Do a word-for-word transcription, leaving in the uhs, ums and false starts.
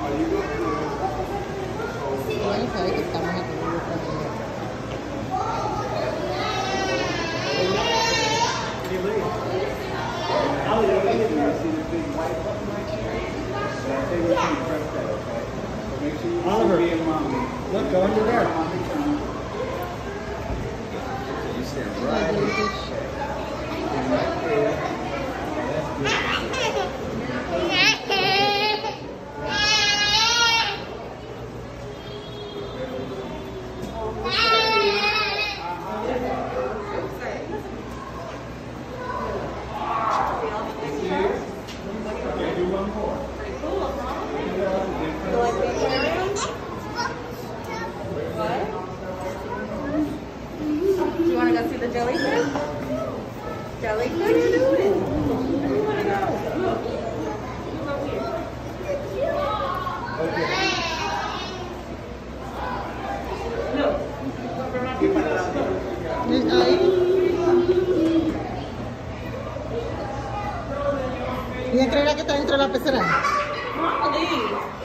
Ella no sabe que estamos aquí. Oliver, look, go under there. You stand right here. Right there. Do you want to go see the jellyfish? Jellyfish? What are you doing? Where do you want to go? Come over here. Look. Ahí. ¿Ella creerá que está dentro de la pecera? Please.